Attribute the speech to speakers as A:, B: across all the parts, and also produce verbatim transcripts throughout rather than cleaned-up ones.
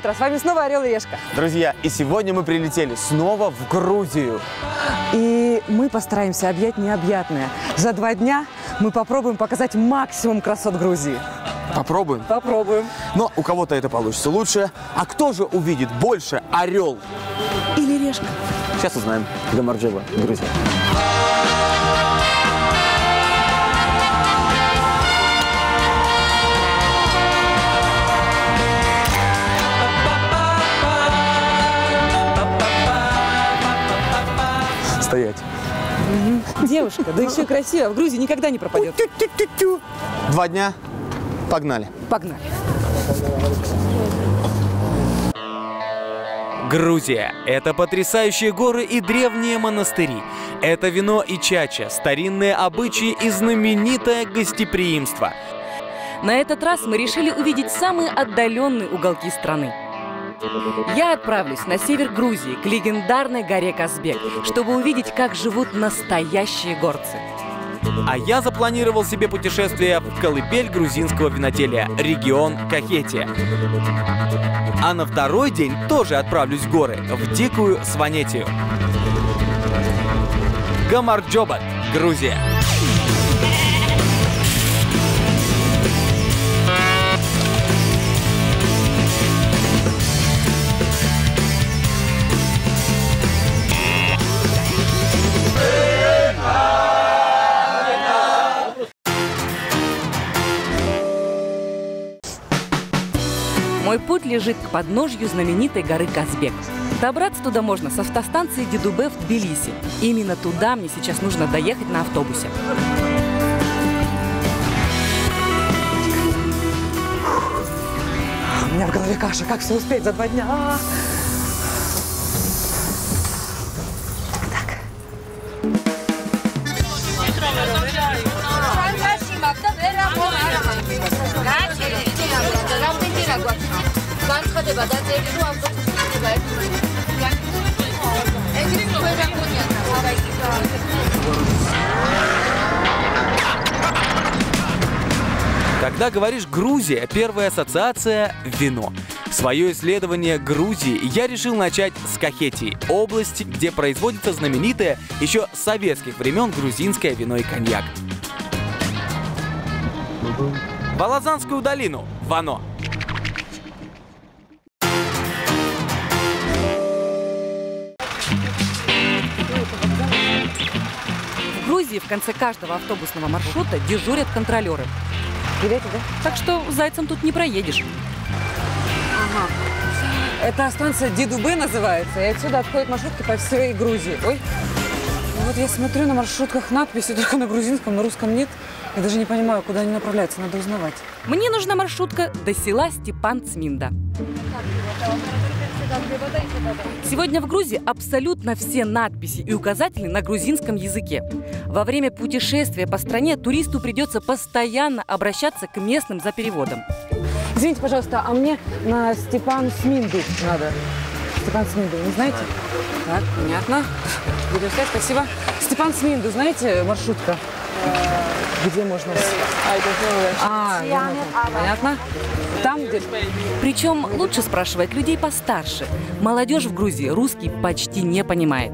A: утро! С вами снова Орел и Решка.
B: Друзья, и сегодня мы прилетели снова в Грузию.
A: И мы постараемся объять необъятное. За два дня мы попробуем показать максимум красот Грузии.
B: Попробуем?
A: Попробуем.
B: Но у кого-то это получится лучше. А кто же увидит больше, орел
A: или решка?
B: Сейчас узнаем. Гамарджоба, Грузия. Стоять.
A: Угу. Девушка, да еще и красиво. В Грузии никогда не пропадет.
B: Два дня. Погнали.
A: Погнали.
C: Грузия – это потрясающие горы и древние монастыри. Это вино и чача, старинные обычаи и знаменитое гостеприимство.
D: На этот раз мы решили увидеть самые отдаленные уголки страны. Я отправлюсь на север Грузии, к легендарной горе Казбек, чтобы увидеть, как живут настоящие горцы.
C: А я запланировал себе путешествие в колыбель грузинского виноделия, регион Кахетия. А на второй день тоже отправлюсь в горы, в дикую Сванетию. Гамарджоба, Грузия.
D: Мой путь лежит к подножью знаменитой горы Казбек. Добраться туда можно с автостанции Дедубе в Тбилиси. Именно туда мне сейчас нужно доехать на автобусе.
A: У меня в голове каша. Как все успеть за два дня? А-а-а.
C: Когда говоришь «Грузия», первая ассоциация – вино. Свое исследование Грузии я решил начать с Кахетии, области, где производится знаменитое еще с советских времен грузинское вино и коньяк. В Алазанскую долину, Вано.
D: В Грузии в конце каждого автобусного маршрута дежурят контролеры.
A: Билеты, да?
D: Так что зайцем тут не проедешь.
A: Ага. Это станция Дедубе называется, и отсюда отходят маршрутки по всей Грузии. Ой. Вот я смотрю на маршрутках надписи только на грузинском, на русском нет. Я даже не понимаю, куда они направляются, надо узнавать.
D: Мне нужна маршрутка до села Степан-Цминда. Сегодня в Грузии абсолютно все надписи и указатели на грузинском языке. Во время путешествия по стране туристу придется постоянно обращаться к местным за переводом.
A: Извините, пожалуйста, а мне на Степан-Цминду надо. Степан-Цминду, не знаете? Так, понятно. Видеосвязь, спасибо. Степан-Цминду, знаете, маршрутка? Где можно? А, где можно? Понятно. Там, где...
D: Причем лучше спрашивать людей постарше. Молодежь в Грузии русский почти не понимает.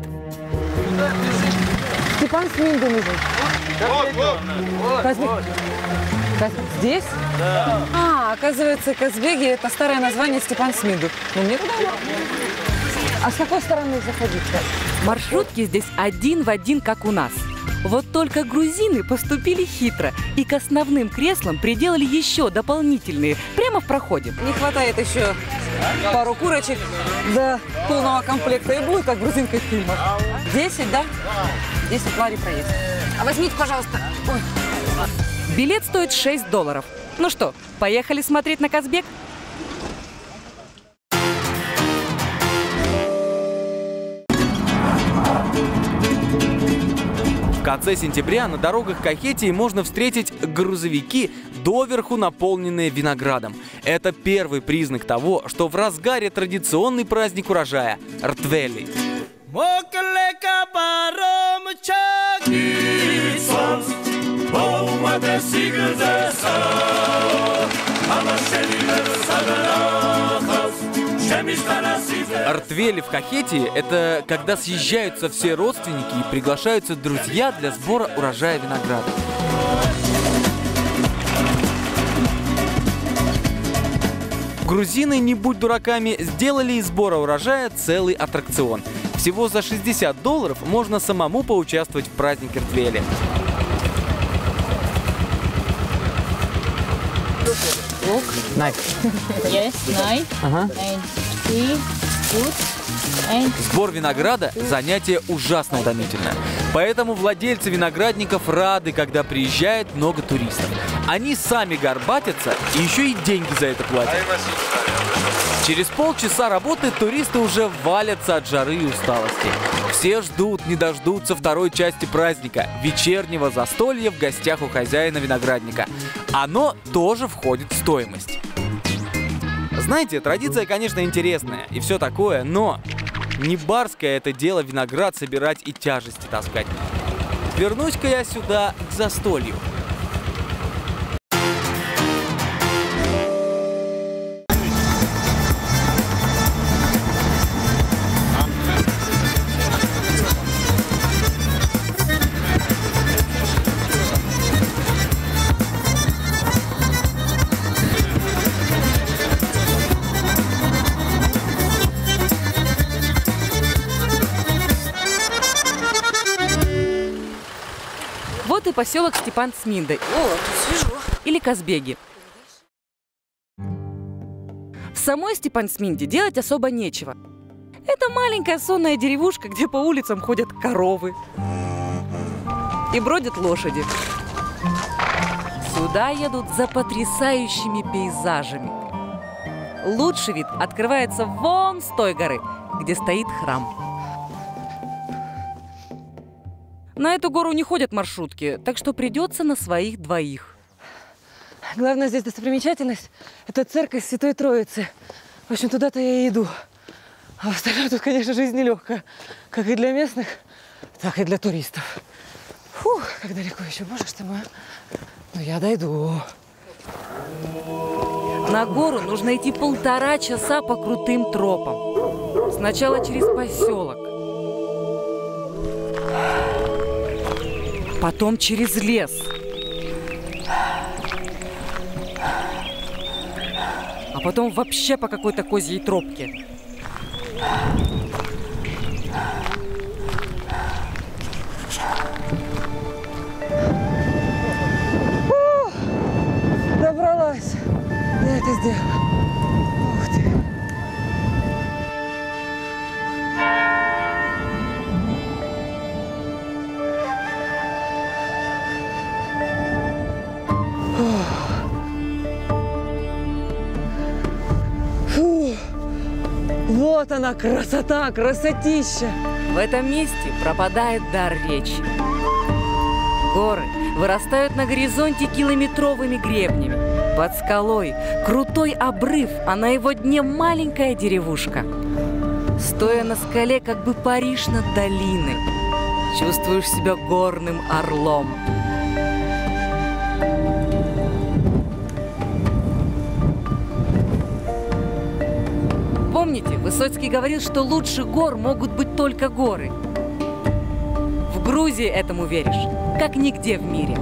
A: Степан-Цминду нужен. Казбек. Казбек. Здесь? Да. А, оказывается, Казбеги – это старое название Степан-Цминду. Ну, мне туда. А с какой стороны заходить-то?
D: Маршрутки здесь один в один, как у нас. Вот только грузины поступили хитро и к основным креслам приделали еще дополнительные, прямо в проходе.
A: Не хватает еще пару курочек до полного комплекта, и будет, как в грузинских фильмах. Десять, да? Десять лари проезд. А возьмите, пожалуйста. Ой.
D: Билет стоит шесть долларов. Ну что, поехали смотреть на Казбек?
C: В конце сентября на дорогах Кахетии можно встретить грузовики, доверху наполненные виноградом. Это первый признак того, что в разгаре традиционный праздник урожая – Ртвели. Артвели в Кахетии – это когда съезжаются все родственники и приглашаются друзья для сбора урожая винограда. Грузины, не будь дураками, сделали из сбора урожая целый аттракцион. Всего за шестьдесят долларов можно самому поучаствовать в празднике Артвели.
A: Look.
B: Knife.
E: Yes, knife.
B: Ага.
E: And tea, fruit, and
C: Сбор винограда – занятие ужасно утомительное. Поэтому владельцы виноградников рады, когда приезжает много туристов. Они сами горбатятся и еще и деньги за это платят. Через полчаса работы туристы уже валятся от жары и усталости. Все ждут, не дождутся второй части праздника – вечернего застолья в гостях у хозяина виноградника. Оно тоже входит в стоимость. Знаете, традиция, конечно, интересная и все такое, но не барское это дело виноград собирать и тяжести таскать. Вернусь-ка я сюда к застолью.
D: Вот и поселок Степан-Цминда.
A: О, тут свежо.
D: Или Казбеги. В самой Степан-Цминде делать особо нечего. Это маленькая сонная деревушка, где по улицам ходят коровы и бродят лошади. Сюда едут за потрясающими пейзажами. Лучший вид открывается вон с той горы, где стоит храм. На эту гору не ходят маршрутки, так что придется на своих двоих.
A: Главная здесь достопримечательность – это церковь Святой Троицы. В общем, туда-то я и иду. А в остальном тут, конечно, жизнь нелегкая. Как и для местных, так и для туристов. Фух, как далеко еще, боже ты мой. Но я дойду.
D: На гору нужно идти полтора часа по крутым тропам. Сначала через поселок. Потом через лес. А потом вообще по какой-то козьей тропке.
A: Добралась. Я это сделала. Ух ты. Фу. Вот она, красота, красотища.
D: В этом месте пропадает дар речи. Горы вырастают на горизонте километровыми гребнями. Под скалой крутой обрыв, а на его дне маленькая деревушка. Стоя на скале, как бы Париж над долиной, чувствуешь себя горным орлом. Помните, Высоцкий говорил, что лучше гор могут быть только горы. В Грузии этому веришь, как нигде в мире.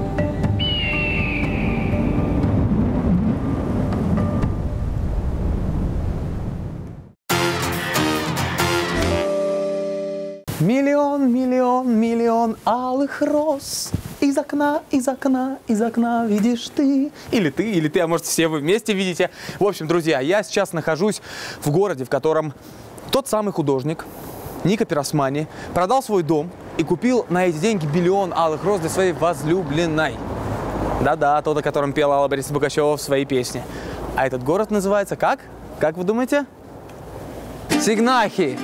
B: Миллион, миллион, миллион алых роз. Из окна, из окна, из окна видишь ты. Или ты, или ты, а может все вы вместе видите. В общем, друзья, я сейчас нахожусь в городе, в котором тот самый художник Ника Пиросмани продал свой дом и купил на эти деньги миллион алых роз для своей возлюбленной. Да-да, тот, о котором пела Алла Борисовна Пугачева в своей песне. А этот город называется как? Как вы думаете? Сигнахи.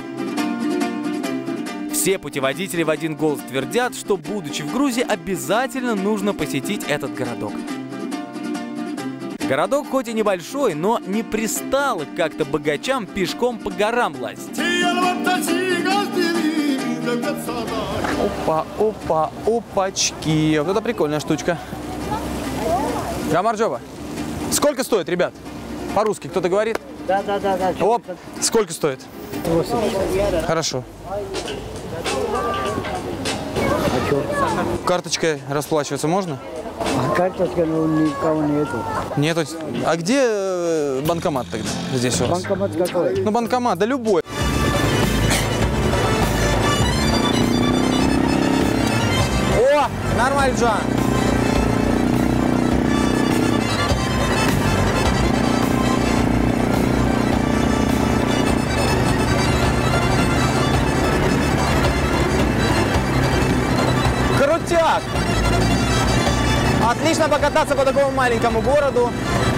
C: Все путеводители в один голос твердят, что, будучи в Грузии, обязательно нужно посетить этот городок. Городок хоть и небольшой, но не пристало как-то богачам пешком по горам лазить.
B: Опа, опа, опачки. Вот это прикольная штучка. Гамарджоба. Сколько стоит, ребят? По-русски кто-то говорит?
F: Да, да, да, да.
B: Оп, сколько стоит?
F: восемь.
B: Хорошо.
F: А что?
B: Карточкой расплачиваться можно?
F: А карточка, ну, никого нету.
B: Нету. А где э, банкомат тогда здесь у вас?
F: Банкомат какой?
B: Ну, банкомат, да любой. О, нормально, Джан. Крутяк! Отлично покататься по такому маленькому городу.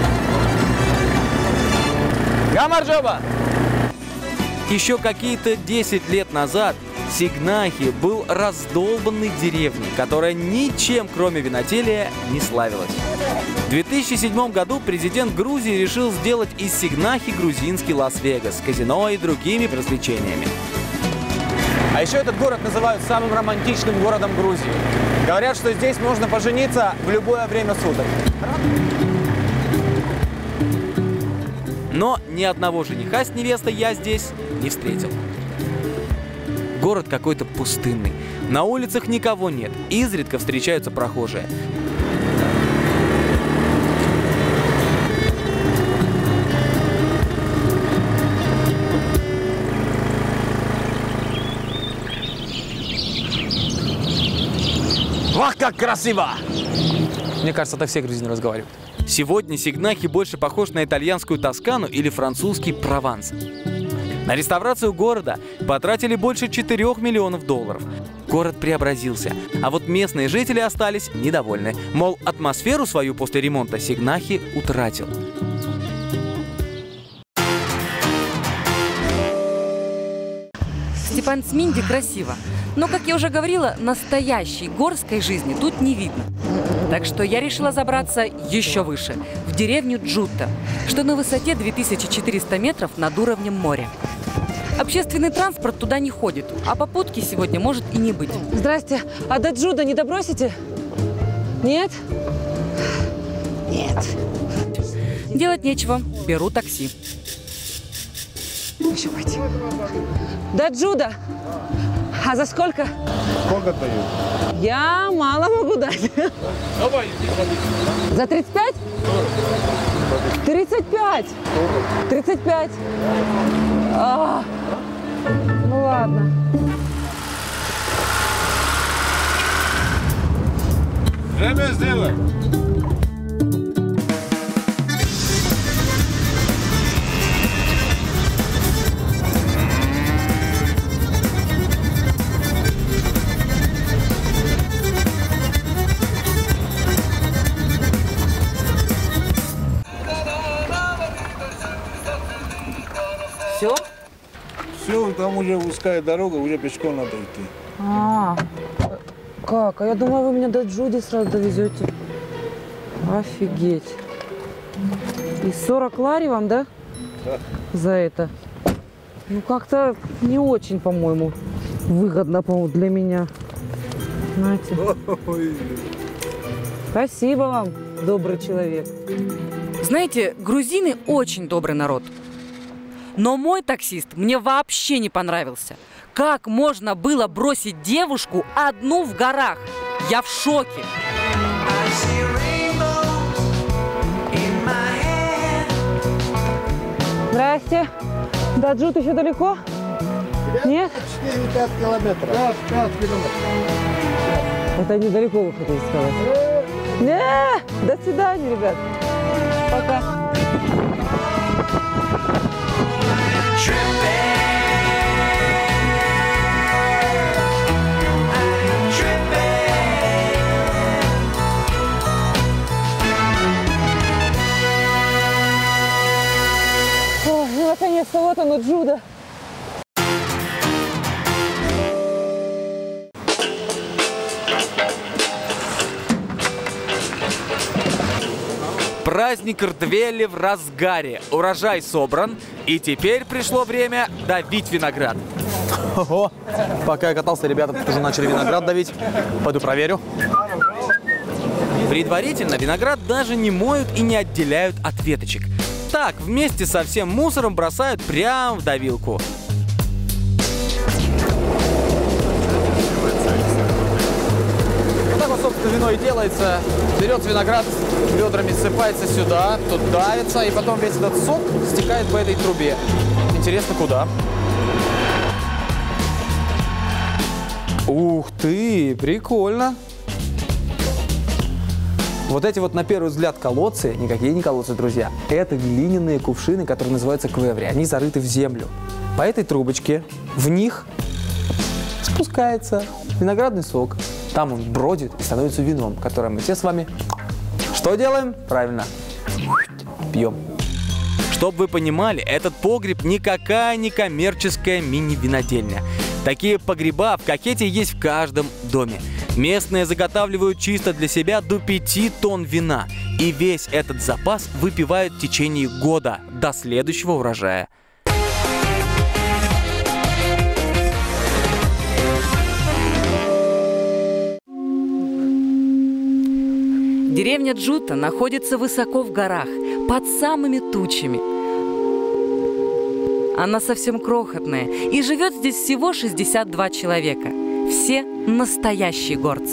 B: Гамарджоба!
C: Еще какие-то десять лет назад Сигнахи был раздолбанной деревней, которая ничем, кроме виноделия, не славилась. В две тысячи седьмом году президент Грузии решил сделать из Сигнахи грузинский Лас-Вегас с казино и другими развлечениями.
B: А еще этот город называют самым романтичным городом Грузии. Говорят, что здесь можно пожениться в любое время суток.
C: Но ни одного жениха с невестой я здесь не встретил. Город какой-то пустынный. На улицах никого нет. Изредка встречаются прохожие.
B: Вах, как красиво! Мне кажется, так все грузины разговаривают.
C: Сегодня Сигнахи больше похож на итальянскую Тоскану или французский Прованс. На реставрацию города потратили больше четырёх миллионов долларов. Город преобразился, а вот местные жители остались недовольны. Мол, атмосферу свою после ремонта Сигнахи утратил.
D: Степан-Цминде красиво. Но, как я уже говорила, настоящей горской жизни тут не видно. Так что я решила забраться еще выше, в деревню Джутта, что на высоте две тысячи четыреста метров над уровнем моря. Общественный транспорт туда не ходит, а попутки сегодня может и не быть.
A: Здрасте. А до Джуда не добросите? Нет? Нет.
D: Делать нечего, беру такси.
A: Еще пойти. До Джуда. А за сколько?
G: Сколько дают?
A: Я мало могу дать.
G: Давай.
A: За тридцать пять? тридцать пять. тридцать пять. А, ну ладно.
G: Время сделай.
A: Все?
G: Все, там уже узкая дорога, уже пешком надо идти.
A: А, как? А я думаю, вы меня до Джуди сразу довезете. Офигеть. И сорок лари вам, да?
G: Да.
A: За это. Ну, как-то не очень, по-моему, выгодно, по-моему, для меня. Знаете.
G: Ой.
A: Спасибо вам, добрый человек.
D: Знаете, грузины очень добрый народ. Но мой таксист мне вообще не понравился. Как можно было бросить девушку одну в горах? Я в шоке.
A: Здрасте. До Джуд еще далеко? Нет?
G: четыре-пять километров. пять километров.
A: Это недалеко, вы хотите сказать? Не, до свидания, ребят. Пока. О, ну, наконец-то, вот оно, Джуда.
C: Праздник Рдвели в разгаре. Урожай собран, и теперь пришло время давить виноград.
B: Ого, пока я катался, ребята тут уже начали виноград давить. Пойду проверю.
C: Предварительно виноград даже не моют и не отделяют от веточек. Так, вместе со всем мусором бросают прямо в давилку.
B: Вот так вот, собственно, вино и делается. Берется виноград, ведрами ссыпается сюда, тут давится, и потом весь этот сок стекает по этой трубе. Интересно, куда? Ух ты, прикольно. Вот эти вот на первый взгляд колодцы, никакие не колодцы, друзья, это глиняные кувшины, которые называются квеври. Они зарыты в землю. По этой трубочке в них спускается виноградный сок. Там он бродит и становится вином, которое мы все с вами что делаем? Правильно, пьем.
C: Чтобы вы понимали, этот погреб никакая не коммерческая мини-винодельня. Такие погреба в Кахете есть в каждом доме. Местные заготавливают чисто для себя до пяти тонн вина. И весь этот запас выпивают в течение года, до следующего урожая.
D: Деревня Джута находится высоко в горах, под самыми тучами. Она совсем крохотная, и живет здесь всего шестьдесят два человека. Все настоящие горцы.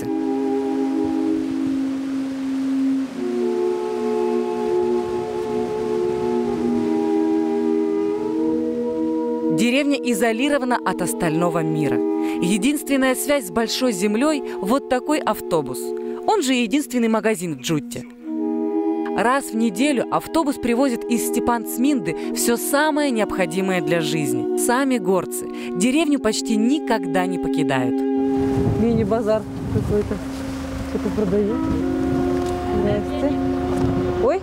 D: Деревня изолирована от остального мира. Единственная связь с большой землей – вот такой автобус. Он же единственный магазин в Джутте. Раз в неделю автобус привозит из Степан-Цминды все самое необходимое для жизни. Сами горцы деревню почти никогда не покидают.
A: Мини-базар какой-то. Что-то продают. Здрасте. Ой.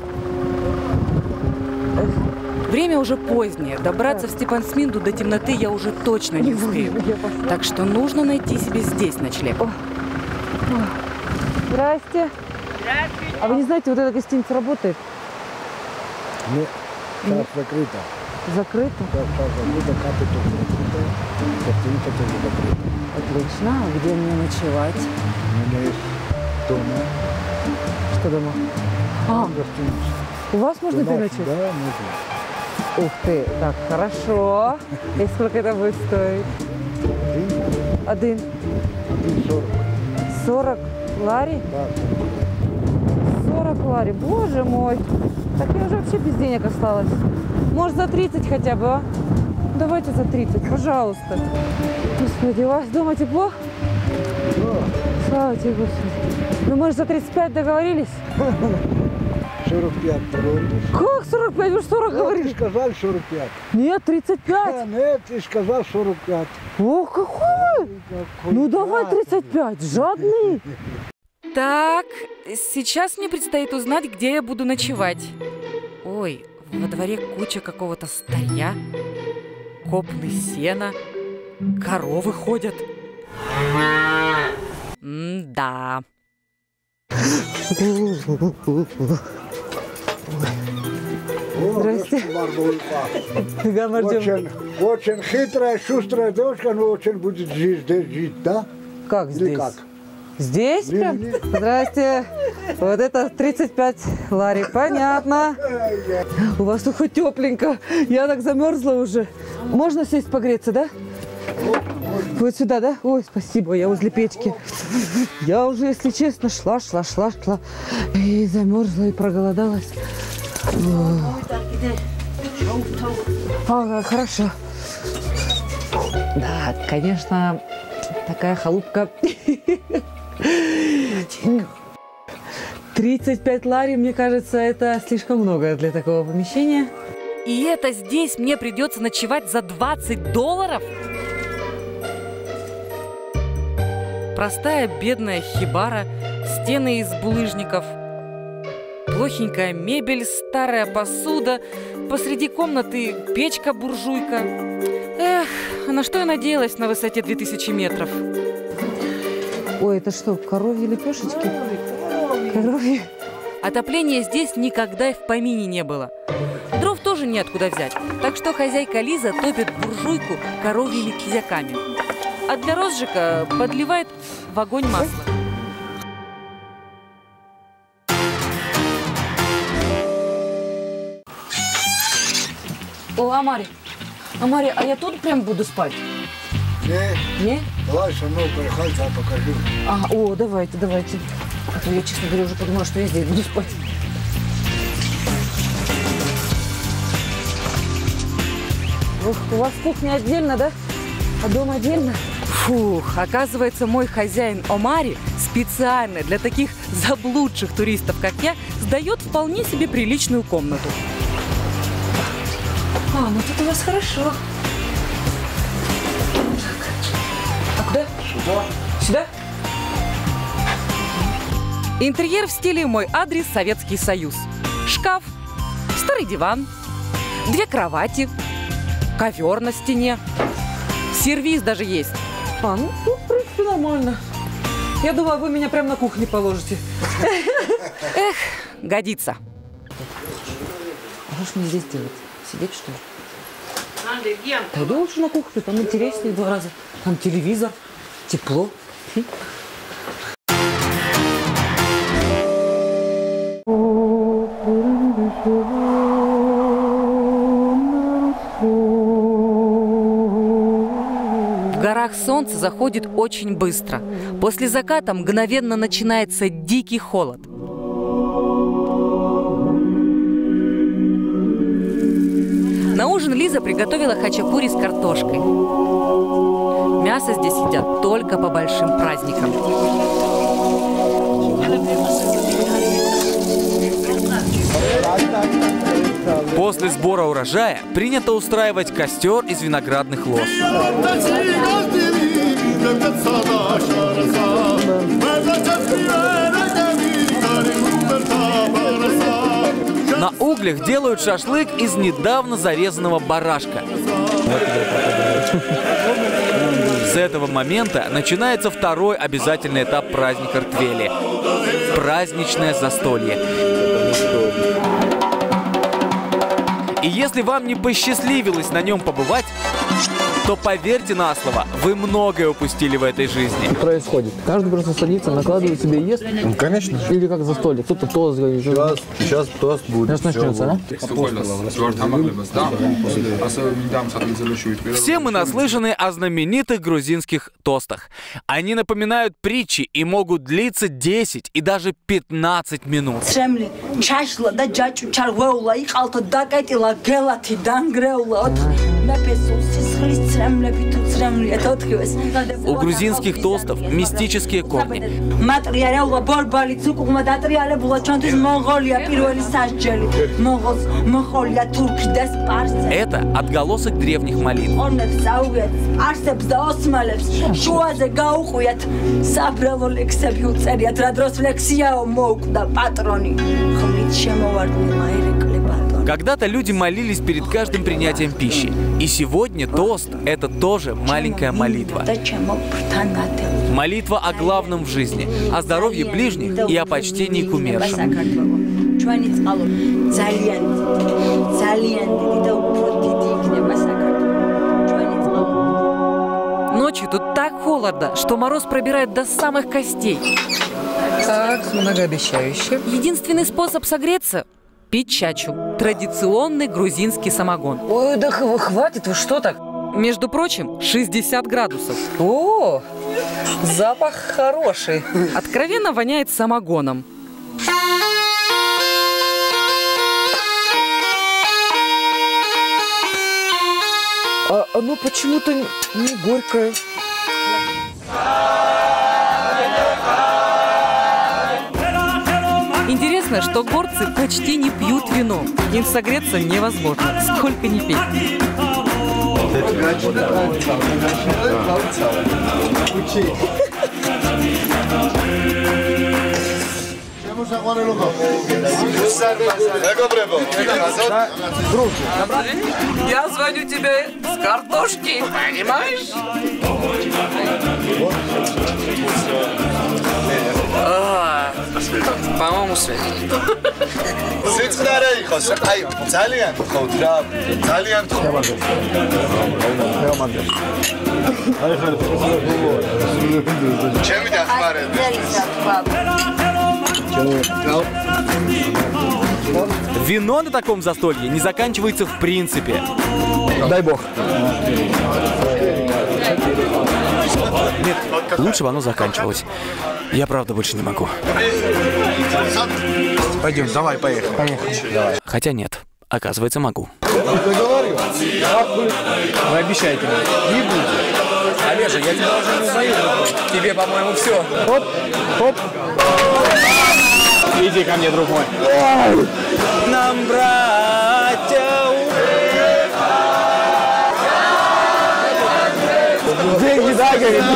D: Время уже позднее. Добраться в Степан-Цминду до темноты я уже точно не успею. Так что нужно найти себе здесь ночлег.
A: Здрасте. Здравствуйте. А вы не знаете, вот эта гостиница работает?
F: Нет, сейчас закрыто.
A: Закрыто?
F: Сейчас закрыто, капы тоже закрыто. Гостиница тоже закрыта.
A: Отлично. А где мне ночевать?
F: У меня есть дома.
A: Что дома? А,
F: Гостиница.
A: у вас можно
F: У нас,
A: переночевать?
F: Да, можно.
A: Ух ты, так, хорошо. И сколько это будет стоить?
F: Один.
A: Один.
F: Один сорок.
A: Сорок лари?
F: Да.
A: Сорок лари, боже мой. Так я уже вообще без денег осталась. Может, за тридцать хотя бы, а? Давайте за тридцать, пожалуйста. Господи, у вас дома тепло?
F: Да.
A: Слава тебе, Господи. Ну, может, за тридцать пять договорились?
F: сорок пять договорились.
A: Как сорок пять? Вы же сорок
F: Да,
A: говорили.
F: ты сказал сорок пять.
A: Нет, тридцать пять.
F: А, нет, ты сказал сорок пять.
A: Ох, какой!
F: Какой
A: Ну, давай
F: жадный.
A: тридцать пять, жадный.
D: Так, сейчас мне предстоит узнать, где я буду ночевать. Ой, во дворе куча какого-то старья, копны сена, коровы ходят. М-да.
A: Здрасте.
F: Очень, очень хитрая, шустрая девушка, но очень будет здесь, здесь жить, да?
A: Как
F: Или
A: здесь?
F: как?
A: Здесь
F: Не,
A: прям?
F: не.
A: Здрасте. Вот это тридцать пять лари. Понятно. У вас тут хоть тепленько. Я так замерзла уже. Можно сесть погреться, да? Вот сюда, да? Ой, спасибо, я возле печки. Я уже, если честно, шла, шла, шла, шла. И замерзла, и проголодалась. Ага, хорошо. Да, конечно, такая халупка. тридцать пять лари, мне кажется, это слишком много для такого помещения.
D: И это здесь мне придется ночевать за двадцать долларов? Простая бедная хибара, стены из булыжников, плохенькая мебель, старая посуда, посреди комнаты печка-буржуйка. Эх, а на что я надеялась на высоте две тысячи метров?
A: Ой, это что, коровьи лепешечки? Коровьи?
D: Отопления здесь никогда и в помине не было. Дров тоже неоткуда взять, так что хозяйка Лиза топит буржуйку коровьими кизяками. А для розжига подливает в огонь масло.
A: О, Амари. Амари, а я тут прям буду спать?
F: Не,
A: Не?
F: давай со мной приходи, я покажу.
A: А, о, давайте, давайте. А то я, честно говоря, уже подумала, что я здесь буду спать. Ух, у вас кухня отдельно, да? А дом отдельно?
D: Фух, оказывается, мой хозяин Омари специально для таких заблудших туристов, как я, сдает вполне себе приличную комнату.
A: А, ну тут у вас хорошо. Так. А куда? Сюда. Сюда?
D: Интерьер в стиле «Мой адрес Советский Союз». Шкаф, старый диван, две кровати, ковер на стене, сервиз даже есть.
A: А, ну, ну, в принципе, нормально. Я думала, вы меня прямо на кухне положите.
D: Эх, годится.
A: А что ж мне здесь делать? Сидеть, что ли? Пойду лучше на кухню, там интереснее в два раза. Там телевизор, тепло.
D: В горах солнце заходит очень быстро. После заката мгновенно начинается дикий холод. На ужин Лиза приготовила хачапури с картошкой. Мясо здесь едят только по большим праздникам.
C: После сбора урожая принято устраивать костер из виноградных лоз. На углях делают шашлык из недавно зарезанного барашка. С этого момента начинается второй обязательный этап праздника Ртвели – праздничное застолье. И если вам не посчастливилось на нем побывать, то поверьте на слово, вы многое упустили в этой жизни.
H: Происходит. Каждый просто садится, накладывает себе и ест.
G: Ну, конечно.
H: Или как за столик. Кто-то тост говорит.
G: Сейчас, сейчас тост будет.
H: Сейчас начнется, да?
C: Все мы наслышаны о знаменитых грузинских тостах. Они напоминают притчи и могут длиться десять и даже пятнадцать минут. У грузинских тостов мистические корни. Это отголосок древних молитв. Когда-то люди молились перед каждым принятием пищи. И сегодня тост – это тоже маленькая молитва. Молитва о главном в жизни, о здоровье ближних и о почтении к умершим.
D: Ночью тут так холодно, что мороз пробирает до самых костей.
A: Так, многообещающе.
D: Единственный способ согреться – пить чачу. Традиционный грузинский самогон.
A: Ой, да хватит, вы что так?
D: Между прочим, шестьдесят градусов.
A: О, запах хороший.
D: Откровенно воняет самогоном.
A: А оно почему-то не горькое.
D: Интересно, что горцы почти не пьют вино. Им согреться невозможно, сколько ни пей.
A: Я звоню тебе с картошки, понимаешь? По-моему, свет.
C: Вино на таком застолье не заканчивается в принципе.
H: Дай бог.
C: Нет, лучше бы оно заканчивалось. Я правда больше не могу.
B: Пойдем, давай, поехали.
H: Поехали.
C: Хотя нет, оказывается, могу.
H: Вы обещаете мне. Не будет. Олежа, я тебя уже не узнаю. Тебе, по-моему, все. Хоп, хоп. Иди ко мне, друг мой.
C: Нам, братья,
H: деньги, да, говорит?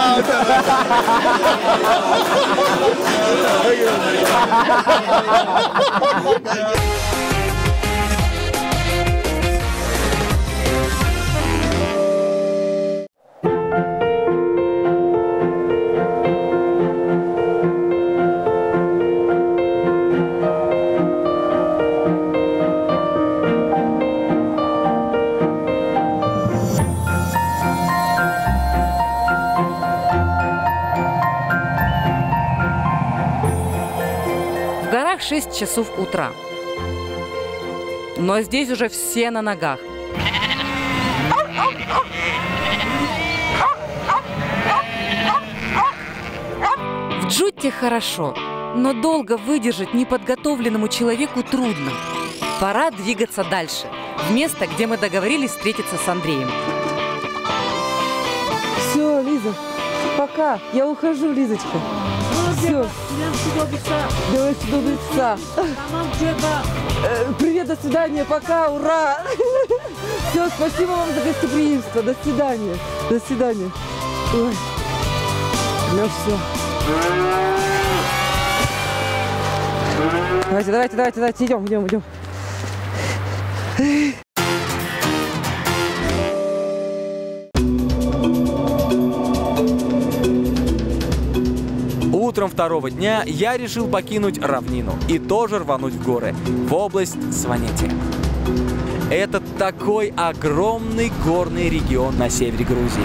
D: шесть часов утра. Но здесь уже все на ногах. В Джутте хорошо, но долго выдержать неподготовленному человеку трудно. Пора двигаться дальше, в место, где мы договорились встретиться с Андреем.
A: Все, Лиза, пока. Я ухожу, Лизочка. Все. Давай сюда. Привет, до свидания, пока, ура! Все, спасибо вам за гостеприимство. До свидания. До свидания. Ой. Ну все. Давайте, давайте, давайте, давайте, идем, идем, идем.
C: Утром второго дня я решил покинуть равнину и тоже рвануть в горы, в область Сванети. Это такой огромный горный регион на севере Грузии.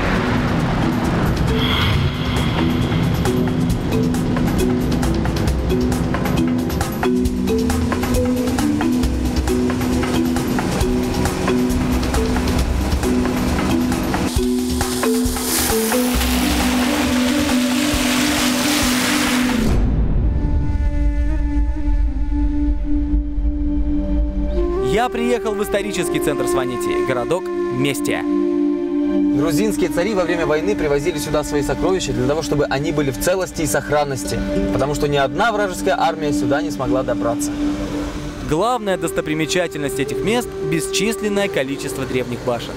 C: Я приехал в исторический центр Сванети, городок Местия.
B: Грузинские цари во время войны привозили сюда свои сокровища для того, чтобы они были в целости и сохранности, потому что ни одна вражеская армия сюда не смогла добраться.
C: Главная достопримечательность этих мест – бесчисленное количество древних башен.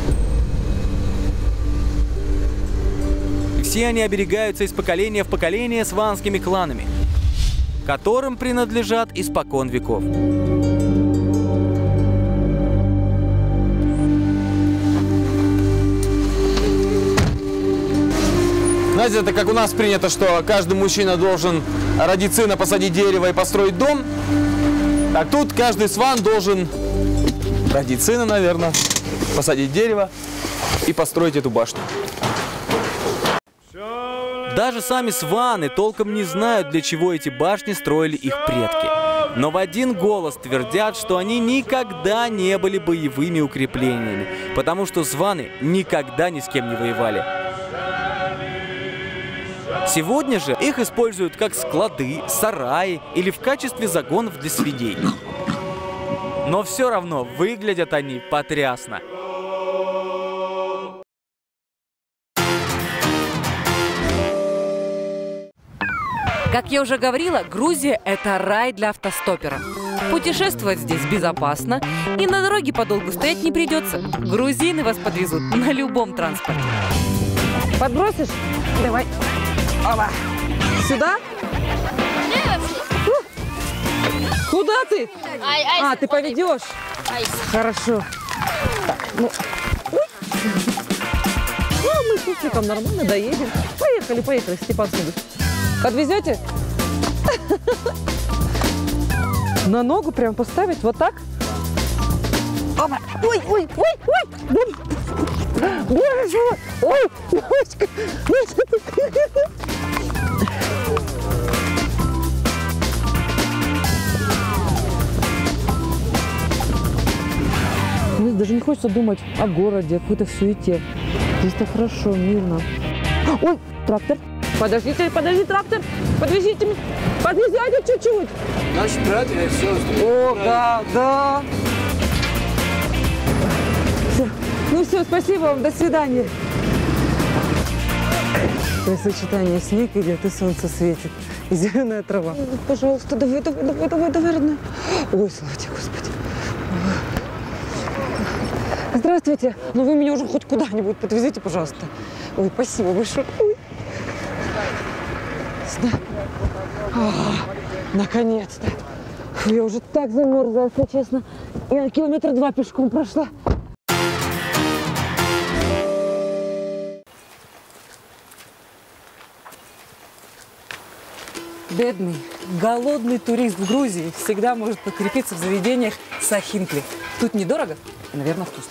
C: Все они оберегаются из поколения в поколение сванскими кланами, которым принадлежат испокон веков.
B: Знаете, это как у нас принято, что каждый мужчина должен родить сына, посадить дерево и построить дом. Так тут каждый сван должен родить сына, наверное, посадить дерево и построить эту башню.
C: Даже сами сваны толком не знают, для чего эти башни строили их предки. Но в один голос твердят, что они никогда не были боевыми укреплениями, потому что сваны никогда ни с кем не воевали. Сегодня же их используют как склады, сараи или в качестве загонов для свиней. Но все равно выглядят они потрясно.
D: Как я уже говорила, Грузия – это рай для автостопера. Путешествовать здесь безопасно, и на дороге подолгу стоять не придется. Грузины вас подвезут на любом транспорте.
A: Подбросишь? Давай. Оба. Сюда? Куда ты? А, ты поведешь? Хорошо. Так, ну. Ой. Ну, мы, слушай, там нормально доедем. Поехали, поехали, Степан Сминдус. Подвезете? На ногу прям поставить вот так? Оба. Ой, ой, ой, ой. Боже, ой, девочка. хочется думать о городе, о какой-то суете. Здесь так хорошо, мирно. Ой, трактор. Подождите, подожди, трактор. Подвезите меня. Подвезите чуть-чуть.
H: Наши братья и сестры.
A: О, да, да. Все. Ну все, спасибо вам, до свидания. То есть сочетание: снег идет и солнце светит, и зеленая трава. Пожалуйста, давай, давай, давай, давай, давай, родная. Ой, слава тебе, Господи. Здравствуйте. Ну вы меня уже хоть куда-нибудь подвезите, пожалуйста. Ой, спасибо большое. Ой. Да. А, наконец-то. Фу, я уже так замерзла, если честно. Я километра два пешком прошла. Бедный, голодный турист в Грузии всегда может подкрепиться в заведениях Сахинкли. Тут недорого и, наверное, вкусно.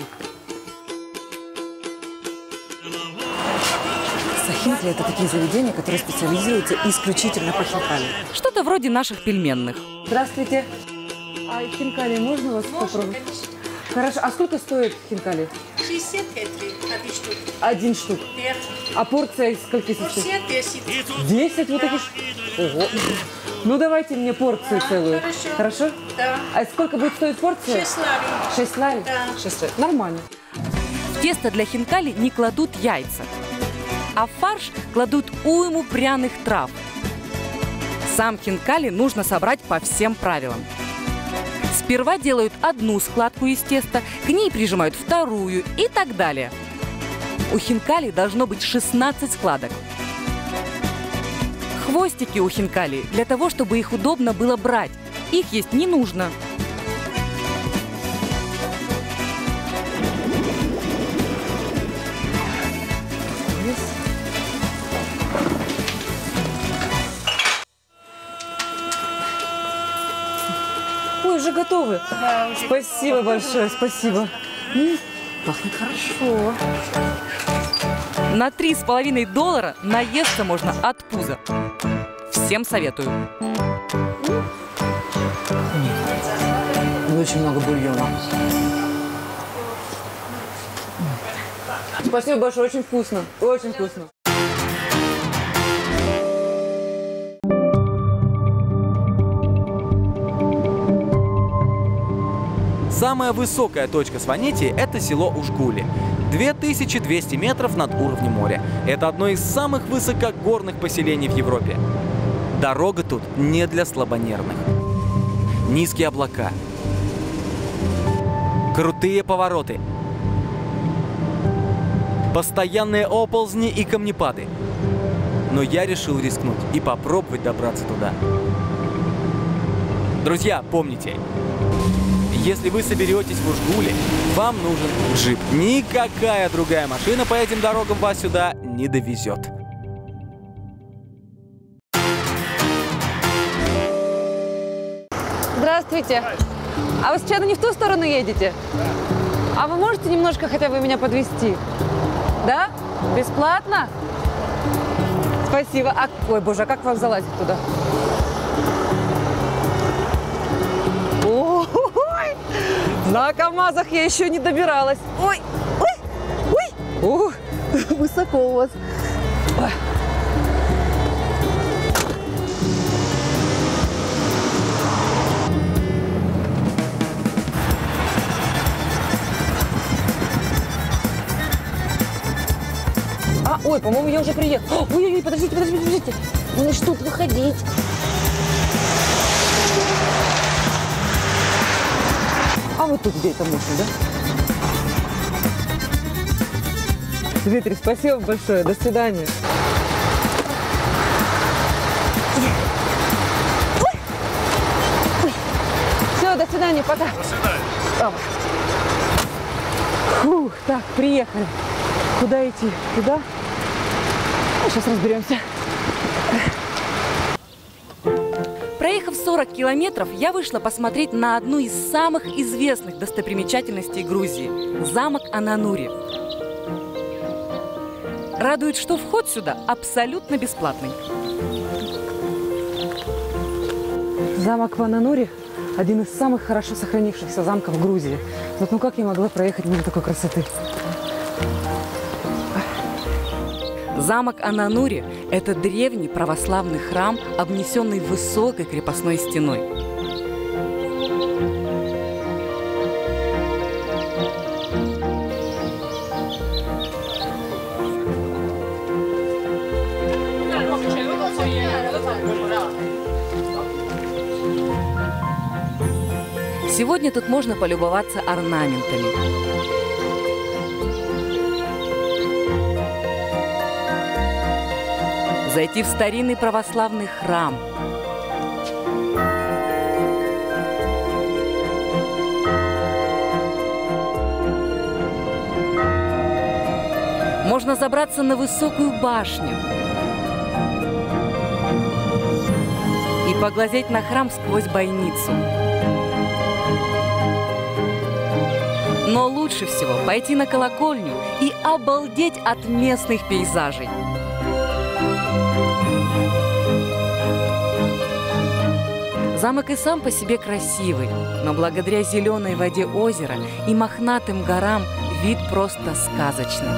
A: Сахинкли – это такие заведения, которые специализируются исключительно по хинкали.
D: Что-то вроде наших пельменных.
A: Здравствуйте. А хинкали можно у вас попробовать? Хорошо. А сколько стоит хинкали?
I: шестьдесят кетри, один штук.
A: Один штук.
I: Нет.
A: А порция из скольких?
I: Порция десять.
A: Десять вот таких? Ого. Ну давайте мне порцию
I: Да,
A: целую.
I: хорошо.
A: Хорошо?
I: Да.
A: А сколько будет стоить порция?
I: Шесть лари.
A: Шесть лари?
I: Да.
A: Шесть лари. Нормально.
D: В тесто для хинкали не кладут яйца, а в фарш кладут уйму пряных трав. Сам хинкали нужно собрать по всем правилам. Сперва делают одну складку из теста, к ней прижимают вторую и так далее. У хинкали должно быть шестнадцать складок. Хвостики у хинкали для того, чтобы их удобно было брать. Их есть не нужно.
A: Ой, уже готовы.
I: Да, уже.
A: Спасибо большое, спасибо. М, Пахнет хорошо.
D: На три с половиной доллара наесться можно от пуза. Всем советую.
A: Очень много бульона. Спасибо большое, очень вкусно. Очень вкусно.
C: Самая высокая точка Сванети – это село Ужгули. две тысячи двести метров над уровнем моря. Это одно из самых высокогорных поселений в Европе. Дорога тут не для слабонервных. Низкие облака. Крутые повороты. Постоянные оползни и камнепады. Но я решил рискнуть и попробовать добраться туда. Друзья, помните, если вы соберетесь в Ужгуле, вам нужен джип. Никакая другая машина по этим дорогам вас сюда не довезет.
A: Здравствуйте. А вы случайно не в ту сторону едете? А вы можете немножко хотя бы меня подвезти? Да? Бесплатно? Спасибо. А, ой, боже, а как вам залазить туда? Ой, на КамАЗах я еще не добиралась. Ой, ой, ой. О, высоко у вас. Ой. А, ой, по-моему, я уже приехала. Ой-ой-ой, подождите, подождите, подождите. Мне ж тут выходить. А вот тут где-то можно, да? Дмитрий, спасибо большое. До свидания. Все, до свидания, пока. До свидания. Фух, так, приехали. Куда идти? Туда? Ну, сейчас разберемся.
D: Проехав сорок километров, я вышла посмотреть на одну из самых известных достопримечательностей Грузии – замок Ананури. Радует, что вход сюда абсолютно бесплатный.
A: Замок в Ананури один из самых хорошо сохранившихся замков в Грузии. Вот ну как я могла проехать мимо такой красоты?
D: Замок Ананури – это древний православный храм, обнесенный высокой крепостной стеной. Сегодня тут можно полюбоваться орнаментами. Зайти в старинный православный храм. Можно забраться на высокую башню и поглазеть на храм сквозь бойницу. Но лучше всего пойти на колокольню и обалдеть от местных пейзажей. Замок и сам по себе красивый, но благодаря зеленой воде озера и мохнатым горам вид просто сказочный.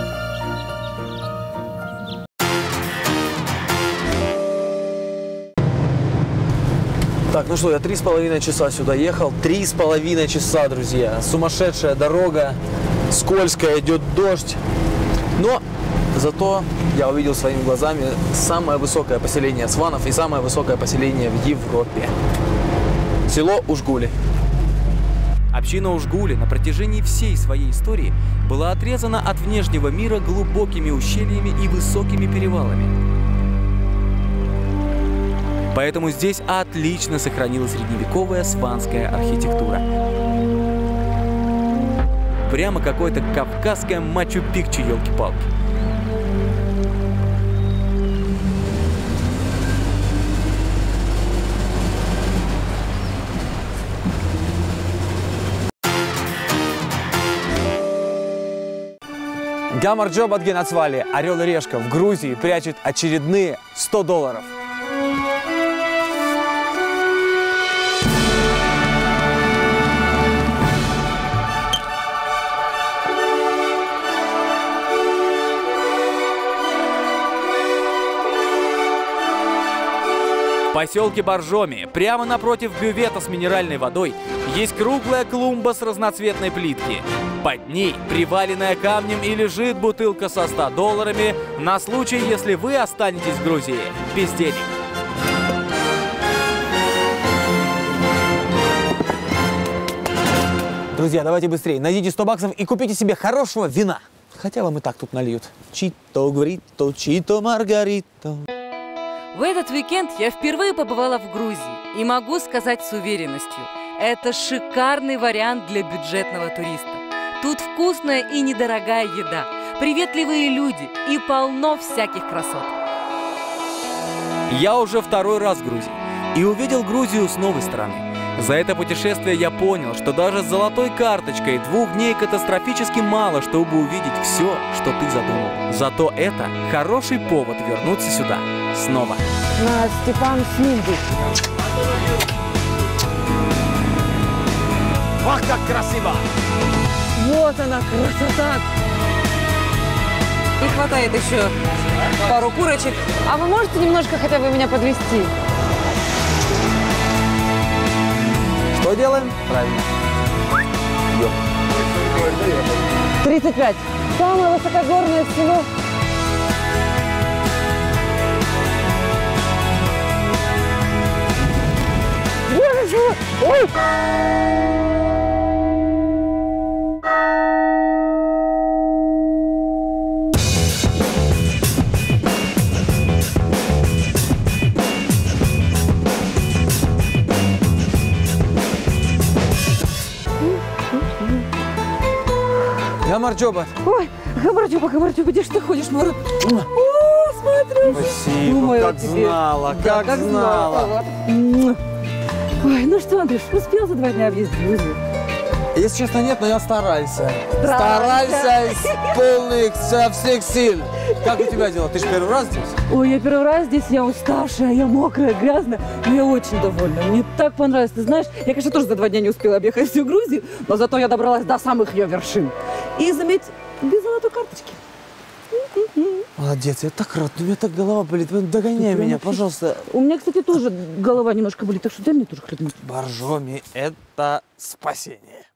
B: Так, ну что, я три с половиной часа сюда ехал. Три с половиной часа, друзья. Сумасшедшая дорога, скользкая, идет дождь. Но зато я увидел своими глазами самое высокое поселение сванов и самое высокое поселение в Европе. Село Ужгули.
C: Община Ужгули на протяжении всей своей истории была отрезана от внешнего мира глубокими ущельями и высокими перевалами. Поэтому здесь отлично сохранилась средневековая сванская архитектура. Прямо какое-то кавказское Мачу-Пикчу, елки-палки.
B: Гамарджоб от Генацвали, Орел и Решка в Грузии прячет очередные сто долларов.
C: В поселке Боржоми, прямо напротив бювета с минеральной водой, есть круглая клумба с разноцветной плитки. Под ней, приваленная камнем, и лежит бутылка со ста долларами на случай, если вы останетесь в Грузии без денег.
B: Друзья, давайте быстрее. Найдите сто баксов и купите себе хорошего вина. Хотя вам и так тут нальют. Чито, грито, чито, маргарито.
D: В этот уикенд я впервые побывала в Грузии и могу сказать с уверенностью, это шикарный вариант для бюджетного туриста. Тут вкусная и недорогая еда, приветливые люди и полно всяких красот.
C: Я уже второй раз в Грузии и увидел Грузию с новой стороны. За это путешествие я понял, что даже с золотой карточкой двух дней катастрофически мало, чтобы увидеть все, что ты задумал. Зато это хороший повод вернуться сюда снова.
A: На Степан Сминду.
B: Ах, как красиво!
A: Вот она, красота! Не хватает еще пару курочек. А вы можете немножко хотя бы меня подвезти?
B: Что делаем? Правильно. Идем.
A: тридцать пять. Самое высокогорное село. Ой!
B: Гамарджоба.
A: Ой, Гамарджоба, Гамарджоба, где ж ты ходишь, Марат? О, смотри.
B: Спасибо,
A: Думаю,
B: как
A: тебе.
B: знала,
A: Да,
B: как,
A: как
B: знала.
A: знала. Ой, ну что, Андрюш, успел за два дня объездить Грузию?
H: Если честно, нет, но я старался.
A: Старайся.
H: Старался с полных, со всех сил. Как у тебя дела? Ты же первый раз здесь?
A: Ой, я первый раз здесь, я уставшая, я мокрая, грязная, но я очень довольна. Мне так понравилось. Ты знаешь, я, конечно, тоже за два дня не успела объехать всю Грузию, но зато я добралась до самых ее вершин. И, заметь, без золотой карточки.
H: Молодец, я так рад, у меня так голова болит. Догоняй меня, пожалуйста.
A: У меня, кстати, тоже голова немножко болит, так что дай мне тоже хлебнуть.
H: Боржоми – это спасение.